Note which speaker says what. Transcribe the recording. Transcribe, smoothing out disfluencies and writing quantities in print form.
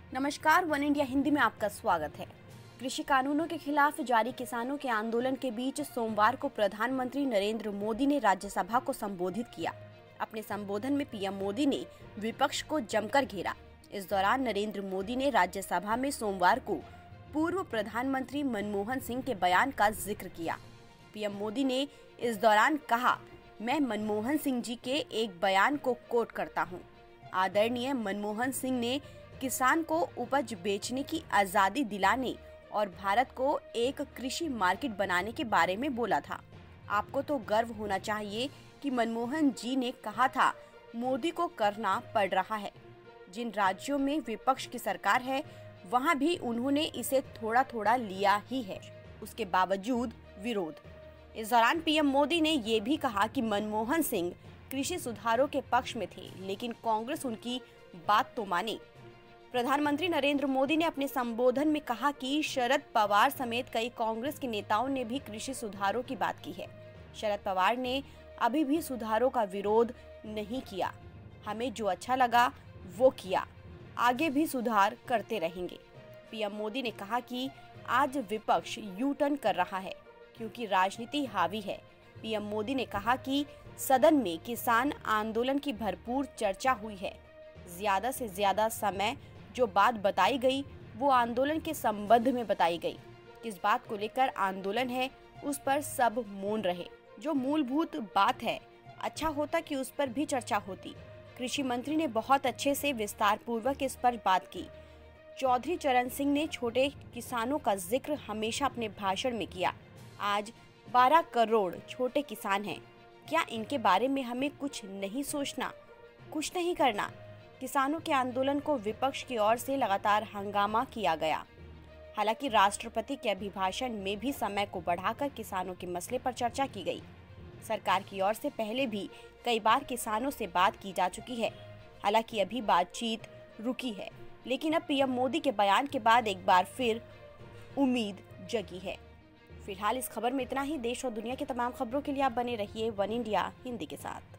Speaker 1: नमस्कार, one India Hindi में आपका स्वागत है। कृषि कानूनों के खिलाफ जारी किसानों के आंदोलन के बीच सोमवार को प्रधानमंत्री नरेंद्र मोदी ने राज्यसभा को संबोधित किया। अपने संबोधन में पीएम मोदी ने विपक्ष को जमकर घेरा। इस दौरान नरेंद्र मोदी ने राज्यसभा में सोमवार को पूर्व प्रधानमंत्री मनमोहन सिंह के बयान का जिक्र किया। पीएम मोदी ने इस दौरान कहा, मैं मनमोहन सिंह जी के एक बयान को कोट करता हूँ। आदरणीय मनमोहन सिंह ने किसान को उपज बेचने की आजादी दिलाने और भारत को एक कृषि मार्केट बनाने के बारे में बोला था। आपको तो गर्व होना चाहिए कि मनमोहन जी ने कहा था मोदी को करना पड़ रहा है। जिन राज्यों में विपक्ष की सरकार है वहां भी उन्होंने इसे थोड़ा थोड़ा लिया ही है, उसके बावजूद विरोध। इस दौरान पीएम मोदी ने ये भी कहा कि मनमोहन सिंह कृषि सुधारों के पक्ष में थे, लेकिन कांग्रेस उनकी बात तो माने। प्रधानमंत्री नरेंद्र मोदी ने अपने संबोधन में कहा कि शरद पवार समेत कई कांग्रेस के नेताओं ने भी कृषि सुधारों की बात की है। शरद पवार ने अभी भी सुधारों का विरोध नहीं किया। हमें जो अच्छा लगा वो किया, आगे भी सुधार करते रहेंगे। पीएम मोदी ने कहा कि आज विपक्ष यू टर्न कर रहा है क्योंकि राजनीति हावी है। पीएम मोदी ने कहा कि सदन में किसान आंदोलन की भरपूर चर्चा हुई है। ज्यादा से ज्यादा समय जो बात बताई गई वो आंदोलन के संबंध में बताई गई। किस बात को लेकर आंदोलन है उस पर सब मौन रहे। जो मूलभूत बात है, अच्छा होता कि उस पर भी चर्चा होती। कृषि मंत्री ने बहुत अच्छे से विस्तार पूर्वक इस पर बात की। चौधरी चरण सिंह ने छोटे किसानों का जिक्र हमेशा अपने भाषण में किया। आज 12 करोड़ छोटे किसान हैं। क्या इनके बारे में हमें कुछ नहीं सोचना, कुछ नहीं करना? किसानों के आंदोलन को विपक्ष की ओर से लगातार हंगामा किया गया। हालांकि राष्ट्रपति के अभिभाषण में भी समय को बढ़ाकर किसानों के मसले पर चर्चा की गई। सरकार की ओर से पहले भी कई बार किसानों से बात की जा चुकी है। हालांकि अभी बातचीत रुकी है, लेकिन अब पीएम मोदी के बयान के बाद एक बार फिर उम्मीद जगी है। फिलहाल इस खबर में इतना ही। देश और दुनिया की तमाम खबरों के लिए आप बने रहिए वन इंडिया हिंदी के साथ।